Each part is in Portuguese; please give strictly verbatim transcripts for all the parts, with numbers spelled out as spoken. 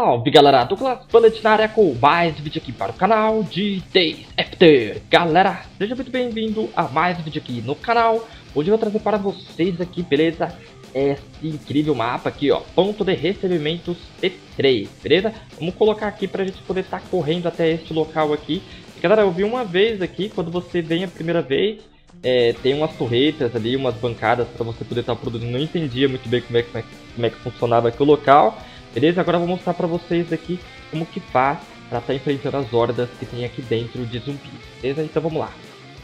Salve galera, Douglas Bullet na área com mais um vídeo aqui para o canal de Days After. Galera, seja muito bem-vindo a mais um vídeo aqui no canal. Hoje eu vou trazer para vocês aqui, beleza? Esse incrível mapa aqui, ó, ponto de recebimentos T três, beleza? Vamos colocar aqui para a gente poder estar tá correndo até este local aqui. Galera, eu vi uma vez aqui, quando você vem a primeira vez, é, tem umas torretas ali, umas bancadas para você poder estar tá produzindo. Não entendia muito bem como é, como é, como é que funcionava aqui o local. Beleza? Agora eu vou mostrar pra vocês aqui como que faz pra estar tá enfrentando as hordas que tem aqui dentro de zumbi. Beleza? Então vamos lá.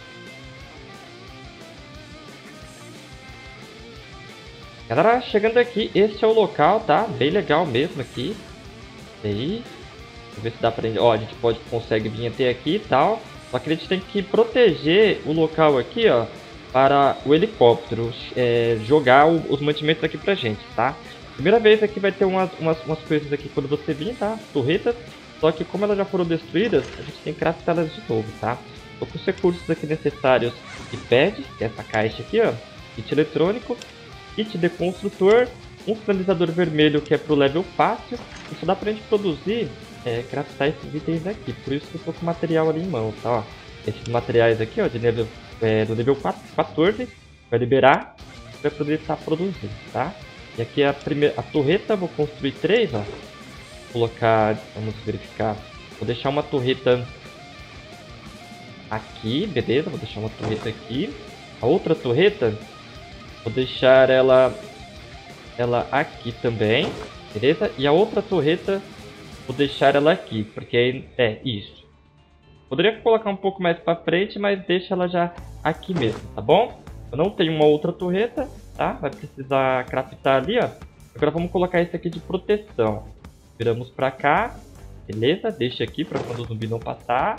Galera, chegando aqui, este é o local, tá? Bem legal mesmo aqui. E aí, deixa eu ver se dá pra... Ó, a gente pode, consegue vir até aqui e tal. Só que a gente tem que proteger o local aqui, ó, para o helicóptero é, jogar o, os mantimentos aqui pra gente, tá? Primeira vez aqui vai ter umas, umas, umas coisas aqui quando você vir, tá? Torretas. Só que como elas já foram destruídas, a gente tem que craftá-las de novo, tá? Tô com os recursos aqui necessários de pad, que é essa caixa aqui, ó. Kit eletrônico, kit de construtor, um finalizador vermelho que é pro level fácil. E só dá pra gente produzir, é, craftar esses itens aqui. Por isso que eu tô com o material ali em mão, tá? Ó. Esses materiais aqui, ó, de nível, é, do nível quatorze, vai liberar pra poder estar produzindo, tá? E aqui a primeira a torreta, vou construir três, ó. Vou colocar, vamos verificar. Vou deixar uma torreta aqui, beleza? Vou deixar uma torreta aqui. A outra torreta, vou deixar ela ela aqui também, beleza? E a outra torreta, vou deixar ela aqui, porque é isso. Poderia colocar um pouco mais para frente, mas deixa ela já aqui mesmo, tá bom? Eu não tenho uma outra torreta, tá? Vai precisar craftar ali, ó. Agora vamos colocar esse aqui de proteção. Viramos pra cá, beleza? Deixa aqui pra quando o zumbi não passar.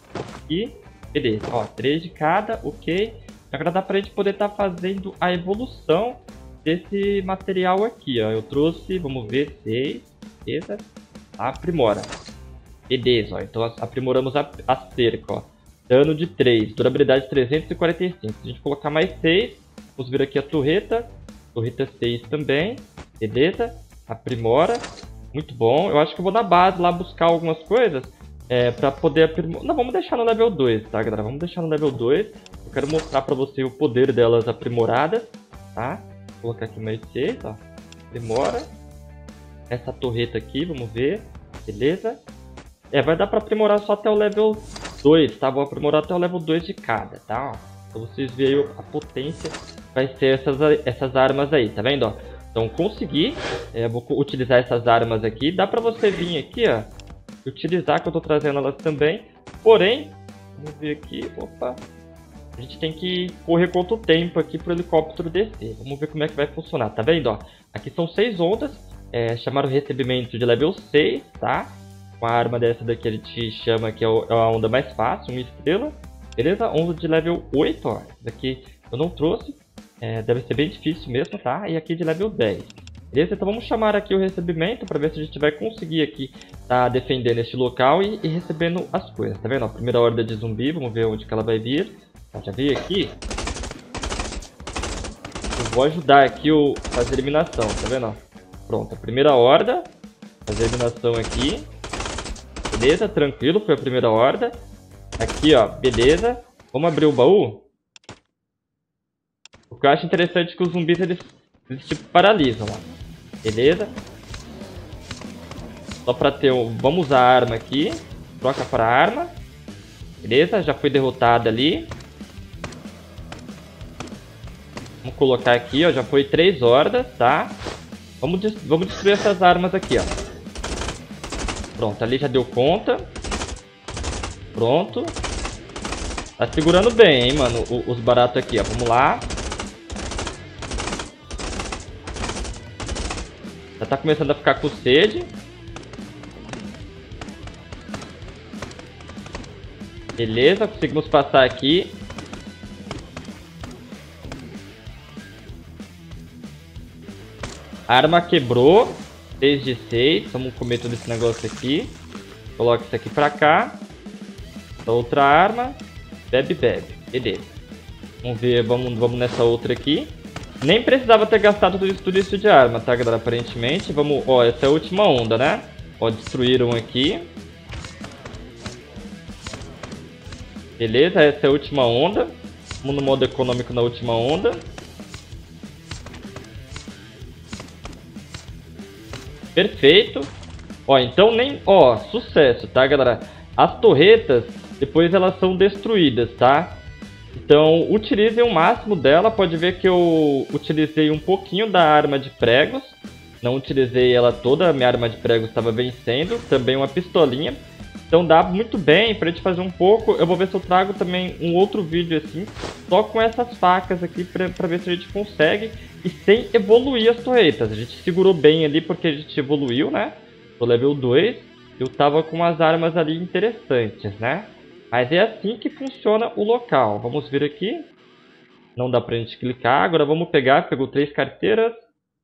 E beleza, ó, três de cada, ok. Agora dá pra gente poder estar tá fazendo a evolução desse material aqui, ó. Eu trouxe, vamos ver, seis, beleza? Aprimora. Beleza, ó. Então aprimoramos a, a cerca, ó. Dano de três, durabilidade trezentos e quarenta e cinco. Se a gente colocar mais seis, vamos ver aqui a torreta. Torreta seis também. Beleza? Aprimora. Muito bom. Eu acho que eu vou na base lá buscar algumas coisas. É, pra poder aprimorar. Não, vamos deixar no level dois, tá, galera? Vamos deixar no level dois. Eu quero mostrar pra você o poder delas aprimoradas. Tá? Vou colocar aqui mais seis, ó. Aprimora. Essa torreta aqui, vamos ver. Beleza? É, vai dar pra aprimorar só até o level dois, tá? Vou aprimorar até o level dois de cada, tá? Ó. Então vocês veem a potência vai ser essas, essas armas aí, tá vendo? Ó? Então consegui, é, vou utilizar essas armas aqui. Dá pra você vir aqui, ó, utilizar, que eu tô trazendo elas também. Porém, vamos ver aqui, opa, a gente tem que correr quanto tempo aqui pro helicóptero descer. Vamos ver como é que vai funcionar, tá vendo? Ó? Aqui são seis ondas, é, chamaram recebimento de level seis, tá? Com a arma dessa daqui a gente chama que é a onda mais fácil, uma estrela. Beleza? Onda de level oito, ó. Essa daqui eu não trouxe. É, deve ser bem difícil mesmo, tá? E aqui de level dez. Beleza? Então vamos chamar aqui o recebimento para ver se a gente vai conseguir aqui tá defendendo este local e, e recebendo as coisas. Tá vendo? Ó, primeira horda de zumbi, vamos ver onde que ela vai vir. Ó, já veio aqui. Eu vou ajudar aqui o fazer a eliminação, tá vendo? Ó? Pronto, a primeira horda. Fazer a eliminação aqui. Beleza, tranquilo, foi a primeira horda. Aqui, ó, beleza. Vamos abrir o baú. O que eu acho interessante é que os zumbis, eles, eles tipo, paralisam, ó. Beleza. Só pra ter um... Vamos usar a arma aqui. Troca para a arma. Beleza, já foi derrotada ali. Vamos colocar aqui, ó, já foi três hordas, tá? Vamos, des... Vamos destruir essas armas aqui, ó. Pronto, ali já deu conta. Pronto. Tá segurando bem, hein, mano, os baratos aqui, ó. Vamos lá. Já tá começando a ficar com sede. Beleza, conseguimos passar aqui. A arma quebrou. seis de seis. Vamos comer todo esse negócio aqui. Coloca isso aqui pra cá. Essa outra arma. Bebe, bebe. Beleza. Vamos ver, vamos, vamos nessa outra aqui. Nem precisava ter gastado tudo isso, tudo isso de arma, tá, galera? Aparentemente. Vamos, ó, essa é a última onda, né? Ó, destruíram aqui. Beleza, essa é a última onda. Vamos no modo econômico na última onda. Perfeito. Ó, então nem... Ó, sucesso, tá, galera? As torretas, depois elas são destruídas, tá? Então, utilizem o máximo dela. Pode ver que eu utilizei um pouquinho da arma de pregos. Não utilizei ela toda, a minha arma de pregos estava vencendo. Também uma pistolinha. Então dá muito bem pra gente fazer um pouco. Eu vou ver se eu trago também um outro vídeo assim, só com essas facas aqui, pra, pra ver se a gente consegue. E sem evoluir as torretas. A gente segurou bem ali porque a gente evoluiu, né? Tô level dois. Eu tava com umas armas ali interessantes, né? Mas é assim que funciona o local. Vamos vir aqui. Não dá pra gente clicar. Agora vamos pegar. Pegou três carteiras.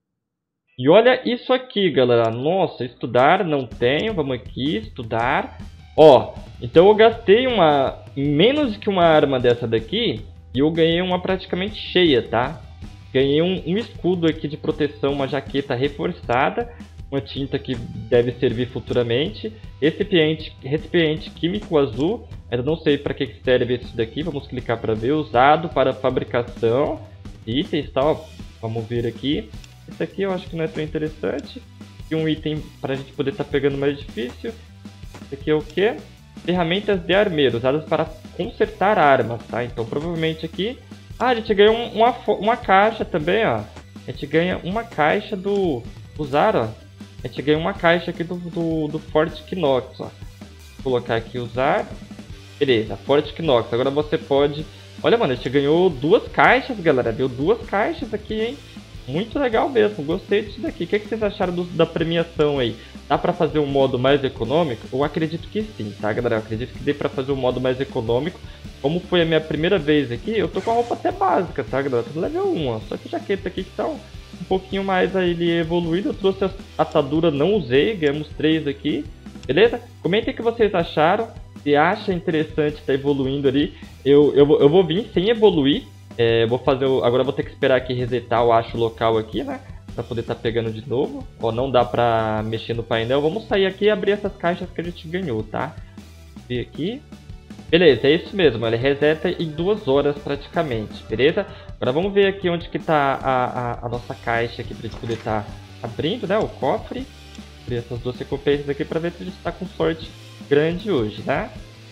E olha isso aqui, galera. Nossa, estudar não tenho. Vamos aqui, estudar. Ó, então eu gastei uma menos que uma arma dessa daqui. E eu ganhei uma praticamente cheia, tá? Ganhei um, um escudo aqui de proteção. Uma jaqueta reforçada. Uma tinta que deve servir futuramente. Recipiente, recipiente químico azul. Ainda não sei para que serve esse daqui. Vamos clicar para ver. Usado para fabricação. Itens, tá? Ó, vamos ver aqui. Esse aqui eu acho que não é tão interessante. E um item para a gente poder estar tá pegando mais difícil. Esse aqui é o que? Ferramentas de armeiro. Usadas para consertar armas, tá? Então provavelmente aqui... Ah, a gente ganha um, uma, uma caixa também, ó. A gente ganha uma caixa do... Usar, ó. A gente ganha uma caixa aqui do, do, do Forte Knox, ó. Vou colocar aqui usar. Beleza, Forte Knox. Agora você pode... Olha, mano, a gente ganhou duas caixas, galera. Deu duas caixas aqui, hein? Muito legal mesmo. Gostei disso daqui. O que, é que vocês acharam do, da premiação aí? Dá pra fazer um modo mais econômico? Eu acredito que sim, tá, galera? Eu acredito que dê pra fazer um modo mais econômico. Como foi a minha primeira vez aqui, eu tô com a roupa até básica, tá, galera? Tô level um, ó. Só que a jaqueta aqui que tá... um pouquinho mais aí evoluído. Eu trouxe a atadura, não usei, ganhamos três aqui, beleza? Comentem o que vocês acharam, se acha interessante estar tá evoluindo ali. Eu, eu, eu vou vir sem evoluir, é, vou fazer, o, agora eu vou ter que esperar aqui resetar o acho local aqui, né? Pra poder estar tá pegando de novo. Ó, não dá pra mexer no painel. Vamos sair aqui e abrir essas caixas que a gente ganhou, tá? Ver aqui. Beleza, é isso mesmo, ele reseta em duas horas praticamente, beleza? Agora vamos ver aqui onde que tá a, a, a nossa caixa aqui pra gente poder estar tá abrindo, né? O cofre. Abrir essas duas recompensas aqui pra ver se a gente tá com sorte grande hoje, né?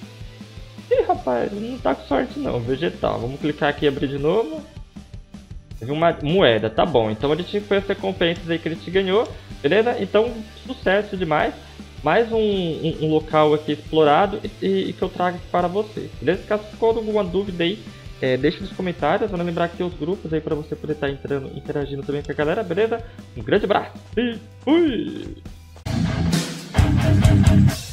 Ih, rapaz, não tá com sorte não, vegetal. Vamos clicar aqui e abrir de novo. Teve uma moeda, tá bom. Então a gente foi as recompensas aí que a gente ganhou, beleza? Então, sucesso demais. Mais um, um, um local aqui explorado e, e, e que eu trago aqui para vocês, beleza? Caso ficou alguma dúvida aí, é, deixe nos comentários. Vou lembrar que tem os grupos aí para você poder estar entrando, interagindo também com a galera, beleza? Um grande abraço e fui!